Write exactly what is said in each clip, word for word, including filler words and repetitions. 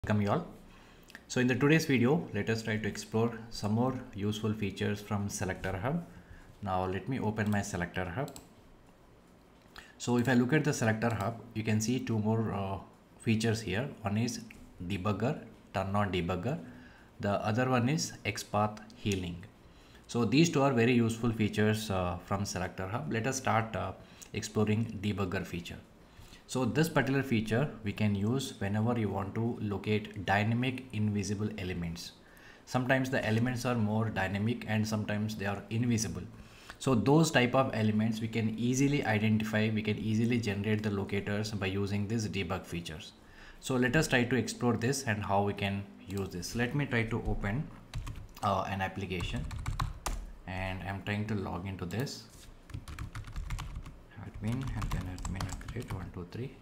Welcome you all. So in the today's video, let us try to explore some more useful features from Selector Hub. Now let me open my Selector Hub. So if I look at the Selector Hub, you can see two more uh, features here. One is debugger, turn on debugger. The other one is XPath healing. So these two are very useful features uh, from Selector Hub. Let us start uh, exploring debugger feature. So this particular feature we can use whenever you want to locate dynamic invisible elements. Sometimes the elements are more dynamic and sometimes they are invisible. So those type of elements we can easily identify, we can easily generate the locators by using these debug features. So let us try to explore this and how we can use this. Let me try to open uh, an application and I'm trying to log into this. Admin and then admin create one two three.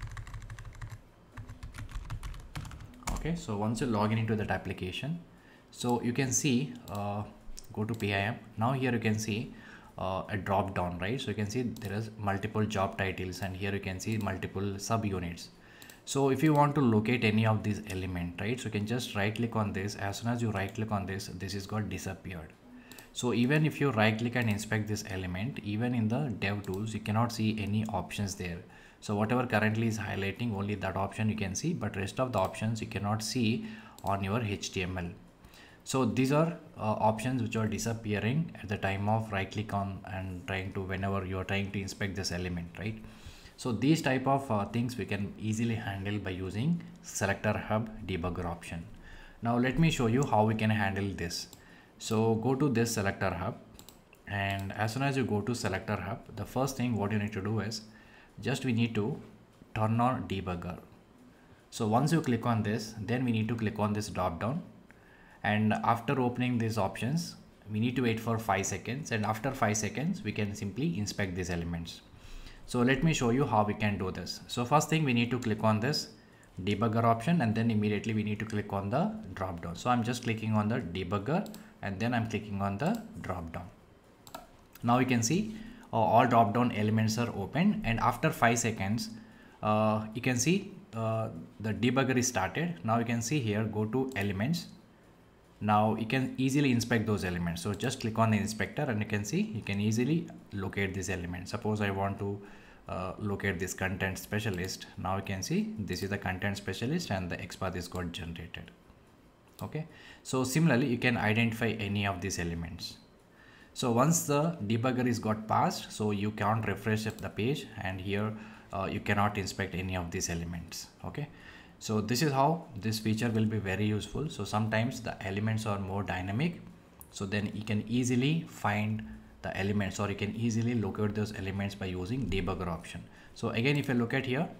Okay, so once you log in into that application, so you can see uh, go to P I M. Now here you can see uh, a drop down, right? So you can see there is multiple job titles and here you can see multiple sub units. So if you want to locate any of these element, right, so you can just right click on this. As soon as you right click on this, this is got disappeared. So even if you right click and inspect this element, even in the dev tools, you cannot see any options there. So whatever currently is highlighting, only that option you can see, but rest of the options you cannot see on your H T M L. So these are uh, options which are disappearing at the time of right click on and trying to, whenever you are trying to inspect this element, right? So these type of uh, things we can easily handle by using Selector Hub debugger option. Now let me show you how we can handle this. So go to this Selector Hub, and as soon as you go to Selector Hub, the first thing what you need to do is just we need to turn on debugger. So once you click on this, then we need to click on this drop down, and after opening these options we need to wait for five seconds, and after five seconds we can simply inspect these elements. So let me show you how we can do this. So first thing we need to click on this debugger option, and then immediately we need to click on the drop down. So I'm just clicking on the debugger and then I'm clicking on the drop down. Now you can see uh, all drop down elements are open, and after five seconds uh, you can see uh, the debugger is started. Now you can see here, go to elements. Now you can easily inspect those elements. So just click on the inspector and you can see you can easily locate these elements. Suppose I want to uh, locate this content specialist. Now you can see this is the content specialist and the XPath is got generated. Okay, so similarly you can identify any of these elements. So once the debugger is got passed, so you can't refresh the page, and here uh, you cannot inspect any of these elements. Okay, so this is how this feature will be very useful. So sometimes the elements are more dynamic, so then you can easily find the elements, or you can easily locate those elements by using debugger option. So again, if you look at here,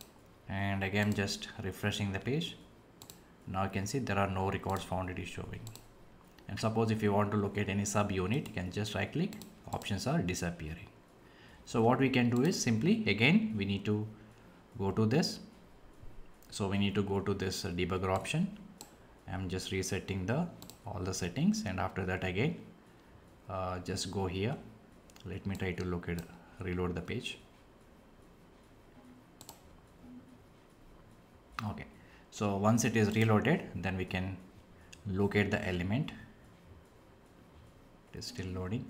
and again just refreshing the page, now you can see there are no records found, it is showing. And suppose if you want to locate any sub unit, you can just right click, options are disappearing. So what we can do is simply, again we need to go to this. So we need to go to this debugger option. I'm just resetting the all the settings, and after that again uh, just go here. Let me try to locate, reload the page. Okay, so once it is reloaded, then we can locate the element. It is still loading.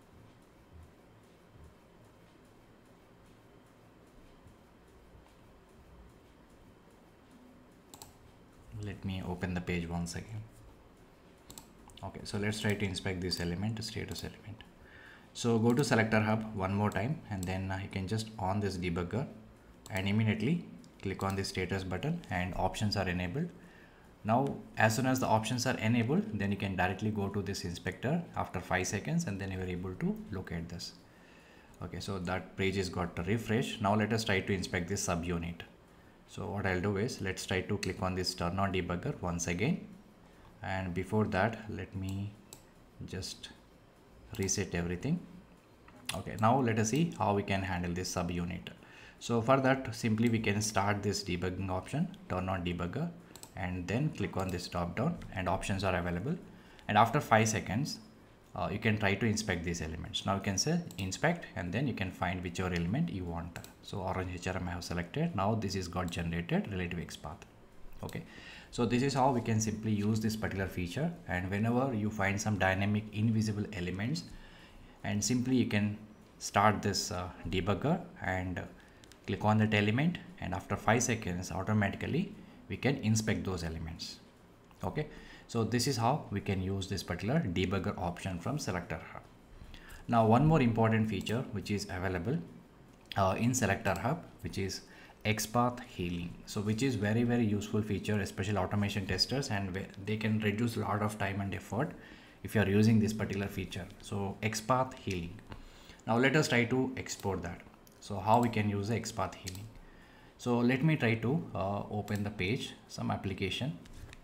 Let me open the page once again. Okay, so let's try to inspect this element, status element. So go to Selector Hub one more time, and then uh, you can just on this debugger and immediately click on the status button, and options are enabled. Now as soon as the options are enabled, then you can directly go to this inspector after five seconds, and then you are able to locate this. Okay, so that page is got a refresh. Now let us try to inspect this subunit. So what I'll do is, let's try to click on this turn on debugger once again, and before that let me just reset everything. Okay, now let us see how we can handle this subunit. So for that, simply we can start this debugging option, turn on debugger, and then click on this drop down, and options are available. And after five seconds uh, you can try to inspect these elements. Now you can say inspect, and then you can find whichever element you want. So orange H R M I have selected. Now this is got generated relative XPath. Okay, So this is how we can simply use this particular feature, and whenever you find some dynamic invisible elements, and simply you can start this uh, debugger and uh, click on that element, and after five seconds automatically we can inspect those elements. Okay, so this is how we can use this particular debugger option from Selector Hub. Now one more important feature which is available uh, in Selector Hub, which is XPath healing. So which is very very useful feature, especially automation testers, and they can reduce a lot of time and effort if you are using this particular feature. So XPath healing. Now let us try to export that. So how we can use the XPath healing? So let me try to uh, open the page, some application.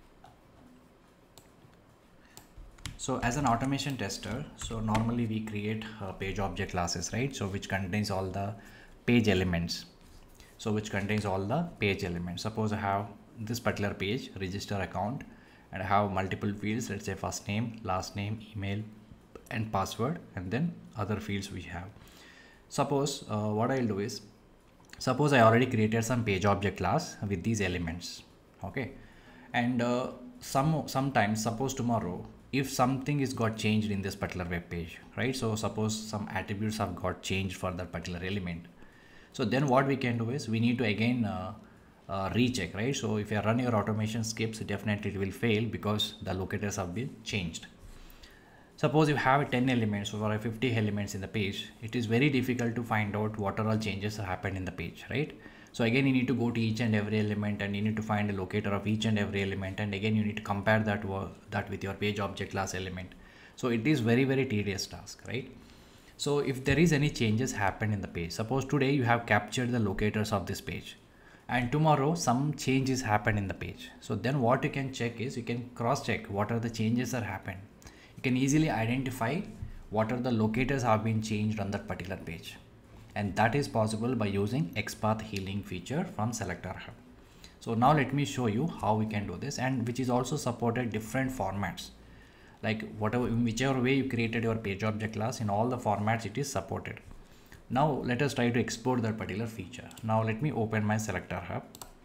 So as an automation tester, so normally we create uh, page object classes, right? So which contains all the page elements. So which contains all the page elements. Suppose I have this particular page, register account, and I have multiple fields, let's say first name, last name, email, and password, and then other fields we have. Suppose uh, what I'll do is, suppose I already created some page object class with these elements. Okay, and uh, some sometimes suppose tomorrow if something is got changed in this particular web page, right? So suppose some attributes have got changed for that particular element. So then what we can do is we need to again uh, uh, recheck, right? So if you run your automation scripts, definitely it will fail because the locators have been changed. Suppose you have ten elements or fifty elements in the page, it is very difficult to find out what are all changes that happened in the page, right? So again you need to go to each and every element, and you need to find a locator of each and every element, and again you need to compare that that with your page object class element. So it is very very tedious task, right? So if there is any changes happen in the page, suppose today you have captured the locators of this page, and tomorrow some changes happen in the page. So then what you can check is you can cross check what are the changes that happened. You can easily identify what are the locators have been changed on that particular page, and that is possible by using XPath healing feature from Selector Hub. So now let me show you how we can do this, and which is also supported different formats. Like whatever, in whichever way you created your page object class, in all the formats it is supported. Now let us try to export that particular feature. Now let me open my Selector Hub.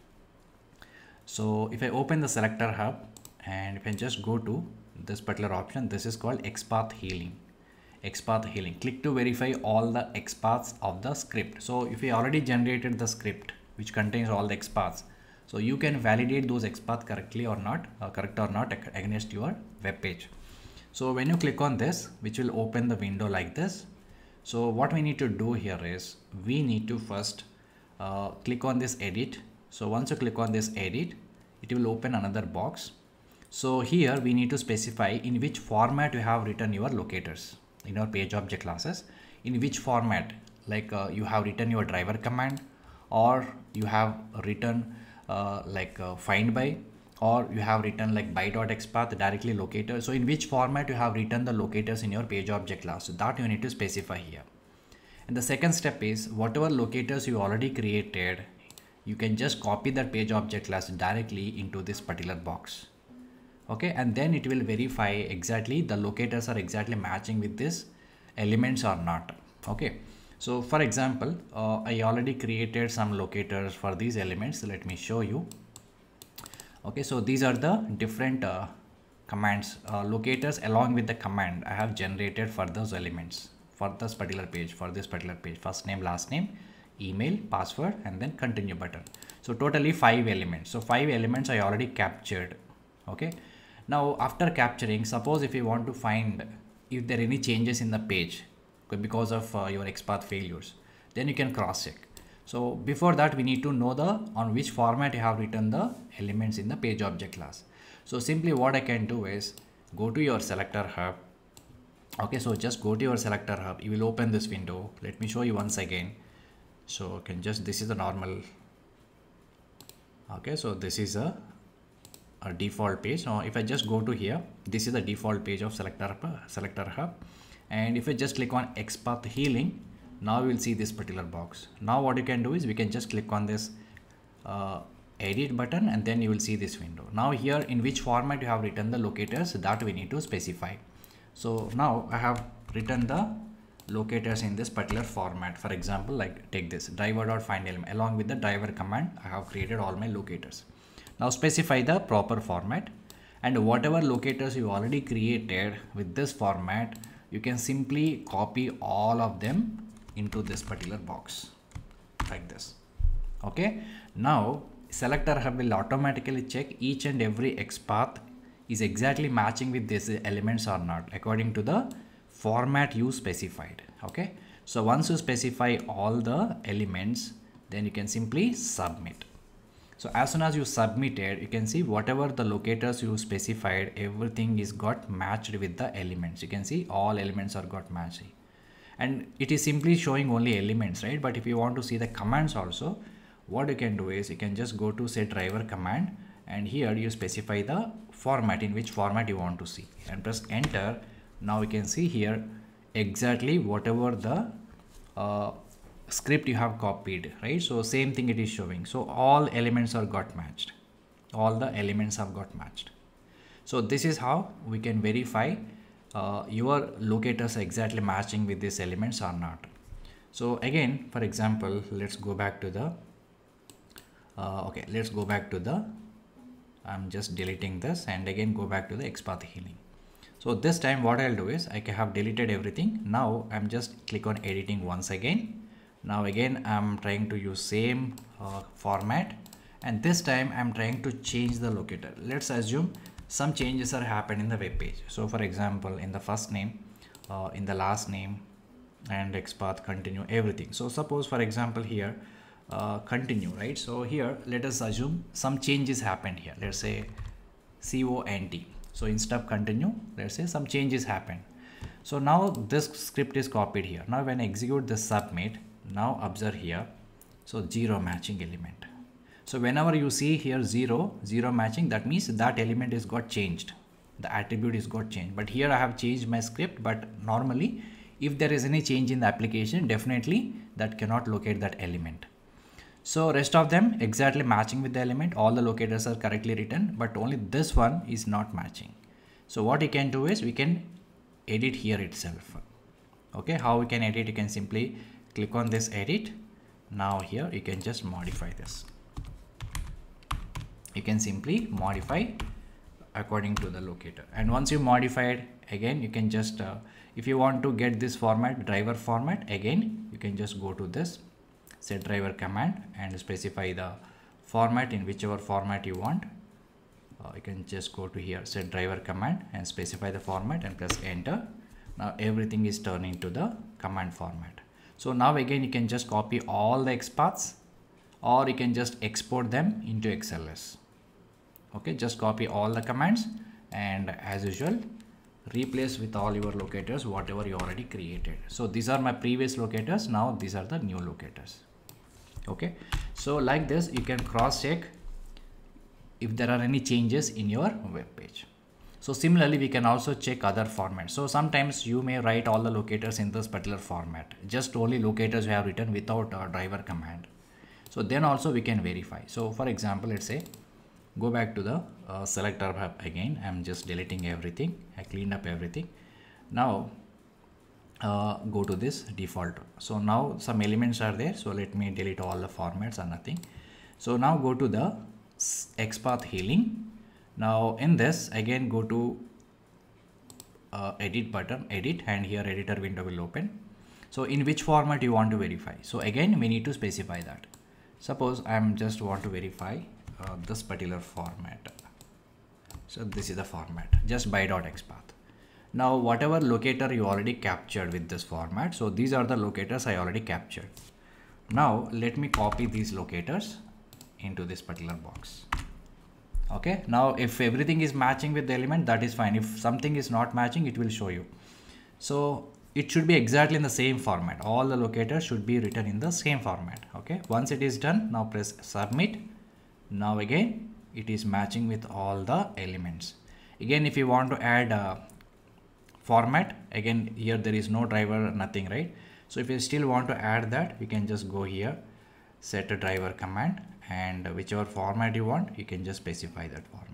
So if I open the Selector Hub, and if I just go to this particular option, this is called XPath healing. XPath healing. Click to verify all the XPaths of the script. So if you already generated the script which contains all the XPaths, so you can validate those XPaths correctly or not, uh, correct or not against your web page. So when you click on this, which will open the window like this. So what we need to do here is we need to first uh, click on this edit. So once you click on this edit, it will open another box. So here we need to specify in which format you have written your locators in your page object classes, in which format, like uh, you have written your driver command, or you have written uh, like uh, find by, or you have written like by.xpath directly locator. So in which format you have written the locators in your page object class, so that you need to specify here. And the second step is whatever locators you already created, you can just copy that page object class directly into this particular box. Okay, and then it will verify exactly the locators are exactly matching with this elements or not. Okay, so for example, uh, I already created some locators for these elements. So let me show you. Okay, so these are the different uh, commands, uh, locators along with the command I have generated for those elements for this particular page, for this particular page, first name, last name, email, password, and then continue button. So totally five elements. So five elements I already captured. Okay, now after capturing, suppose if you want to find if there are any changes in the page because of uh, your XPath failures, then you can cross check. So before that, we need to know the on which format you have written the elements in the page object class. So simply what I can do is go to your Selector Hub. Okay, so just go to your Selector Hub. You will open this window. Let me show you once again. So can just, this is a normal. Okay, so this is a, a default page. Now if I just go to here, this is the default page of Selector Selector Hub. And if I just click on XPath healing, now we will see this particular box. Now what you can do is we can just click on this uh, edit button, and then you will see this window. Now here in which format you have written the locators, that we need to specify. So now I have written the locators in this particular format. For example, like take this driver.findElement, along with the driver command I have created all my locators. Now specify the proper format, and whatever locators you already created with this format, you can simply copy all of them into this particular box like this. Okay, now selector hub will automatically check each and every XPath is exactly matching with these elements or not according to the format you specified. Okay, so once you specify all the elements, then you can simply submit. So as soon as you submitted, you can see whatever the locators you specified, everything is got matched with the elements. You can see all elements are got matched, and it is simply showing only elements, right? But if you want to see the commands also, what you can do is you can just go to set driver command, and here you specify the format, in which format you want to see, and press enter. Now you can see here exactly whatever the uh, script you have copied, right? So same thing it is showing. So all elements are got matched. All the elements have got matched. So this is how we can verify uh, your locators are exactly matching with these elements or not. So again, for example, let's go back to the uh, okay, let's go back to the I'm just deleting this, and again go back to the XPath healing. So this time what I'll do is I have deleted everything. Now I'm just click on editing once again. Now again I'm trying to use same uh, format, and this time I'm trying to change the locator. Let's assume some changes are happened in the web page. So for example, in the first name, uh, in the last name, and XPath continue, everything. So suppose for example here uh, continue, right? So here let us assume some changes happened here. Let's say C O N T. So instead of continue, let's say some changes happened. So now this script is copied here. Now when I execute the submit, now observe here, so zero matching element. So whenever you see here zero zero matching, that means that element is got changed, the attribute is got changed. But here I have changed my script, but normally if there is any change in the application, definitely that cannot locate that element. So rest of them exactly matching with the element, all the locators are correctly written, but only this one is not matching. So what you can do is we can edit here itself. Okay, how we can edit? You can simply click on this edit. Now here you can just modify this. You can simply modify according to the locator, and once you modify it, again you can just uh, if you want to get this format, driver format, again you can just go to this set driver command and specify the format in whichever format you want. Uh, you can just go to here set driver command and specify the format and press enter. Now everything is turned into the command format. So now again you can just copy all the XPaths, or you can just export them into X L S. Okay, just copy all the commands, and as usual replace with all your locators whatever you already created. So these are my previous locators, now these are the new locators. Okay, so like this you can cross check if there are any changes in your web page. So similarly we can also check other formats. So sometimes you may write all the locators in this particular format, just only locators you have written without a driver command. So then also we can verify. So for example, let's say go back to the uh, selector hub again. I'm just deleting everything. I cleaned up everything. Now uh, go to this default. So now some elements are there. So let me delete all the formats or nothing. So now go to the XPath healing. Now in this again go to uh, edit button, edit, and here editor window will open. So in which format you want to verify? So again we need to specify that. Suppose I'm just want to verify uh, this particular format. So this is the format, just by.xpath. Now whatever locator you already captured with this format, so these are the locators I already captured. Now let me copy these locators into this particular box. Okay, now if everything is matching with the element, that is fine. If something is not matching, it will show you. So it should be exactly in the same format. All the locators should be written in the same format. Okay, once it is done, now press submit. Now again it is matching with all the elements. Again, if you want to add a format, again here there is no driver, nothing, right? So if you still want to add that, we can just go here, set a driver command, and whichever format you want, you can just specify that format.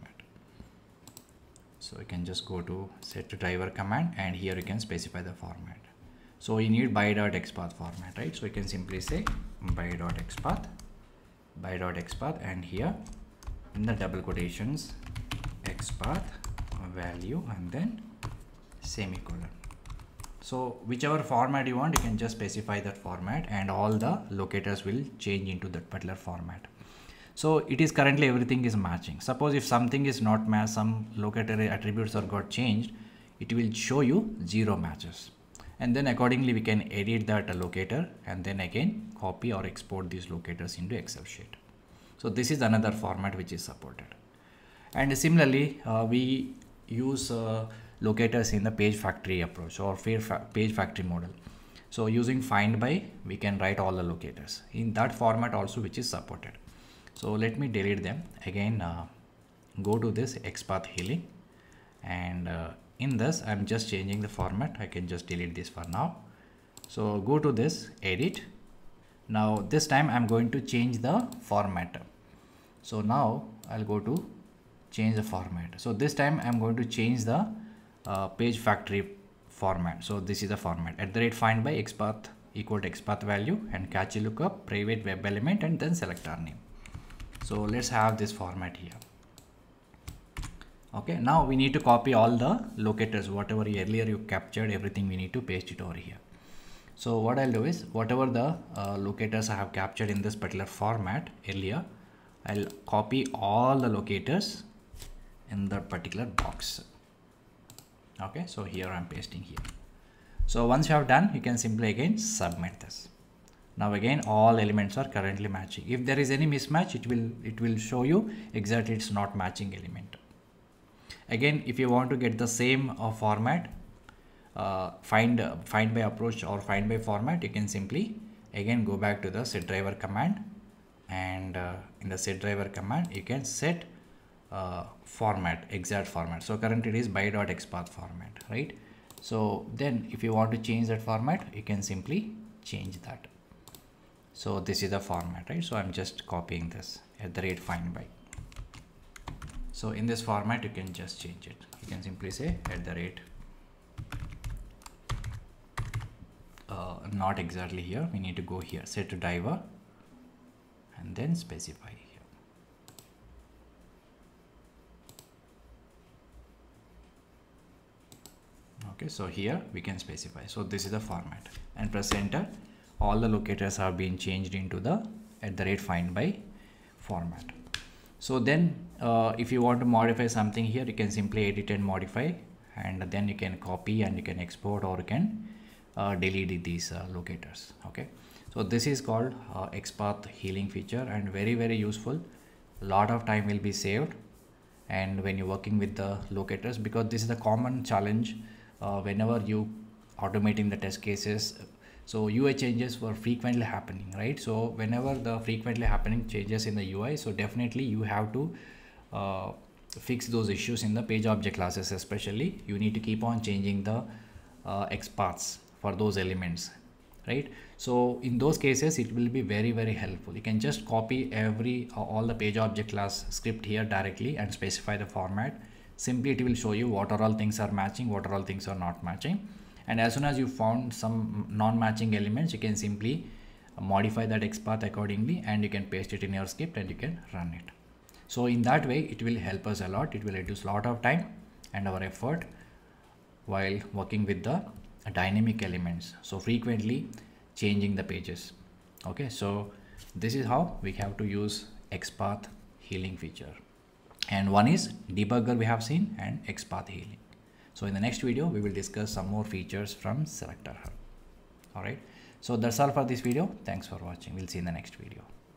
So you can just go to set driver command, and here you can specify the format. So you need by.xpath format, right? So you can simply say by.xpath, by.xpath, and here in the double quotations xpath value and then semicolon. So whichever format you want, you can just specify that format and all the locators will change into that particular format. So it is currently everything is matching. Suppose if something is not matched, some locator attributes are got changed, it will show you zero matches. And then accordingly we can edit that locator and then again copy or export these locators into Excel sheet. So this is another format which is supported. And similarly, uh, we use uh, locators in the page factory approach or page factory model. So using find by, we can write all the locators in that format also, which is supported. So let me delete them again. Uh, go to this XPath healing, and uh, in this I'm just changing the format. I can just delete this for now. So go to this edit. Now this time I'm going to change the format. So now I'll go to change the format. So this time I'm going to change the uh, page factory format. So this is the format at the rate find by XPath equal to XPath value and catchy lookup private web element and then selector name. So let's have this format here. Okay, now we need to copy all the locators, whatever earlier you captured, everything we need to paste it over here. So what I'll do is whatever the uh, locators I have captured in this particular format earlier, I'll copy all the locators in that particular box. Okay, so here I'm pasting here. So once you have done, you can simply again submit this. Now again all elements are currently matching. If there is any mismatch, it will it will show you exactly it's not matching element. Again, if you want to get the same uh, format, uh, find uh, find by approach or find by format, you can simply again go back to the set driver command, and uh, in the set driver command you can set uh, format, exact format. So currently it is by.xpath format, right? So then if you want to change that format, you can simply change that. So this is the format, right? So I'm just copying this at the rate find by. So in this format, you can just change it. You can simply say at the rate, uh, not exactly here. We need to go here, set to driver, and then specify here. Okay, so here we can specify. So this is the format, and press enter. All the locators have been changed into the at the rate find by format. So then uh, if you want to modify something here, you can simply edit and modify, and then you can copy and you can export, or you can uh, delete these uh, locators. Okay, so this is called uh, XPath healing feature, and very very useful. A lot of time will be saved, and when you're working with the locators, because this is the common challenge uh, whenever you automating the test cases. So U I changes were frequently happening, right? So whenever the frequently happening changes in the U I, so definitely you have to uh, fix those issues in the page object classes. Especially you need to keep on changing the uh, XPaths for those elements, right? So in those cases it will be very very helpful. You can just copy every uh, all the page object class script here directly and specify the format. Simply it will show you what are all things are matching, what are all things are not matching. And as soon as you found some non-matching elements, you can simply modify that XPath accordingly, and you can paste it in your script and you can run it. So in that way, it will help us a lot. It will reduce a lot of time and our effort while working with the dynamic elements. So frequently changing the pages. Okay, so this is how we have to use XPath healing feature. And one is debugger we have seen, and XPath healing. So in the next video, we will discuss some more features from Selector Hub. All right. So that's all for this video. Thanks for watching. We'll see you in the next video.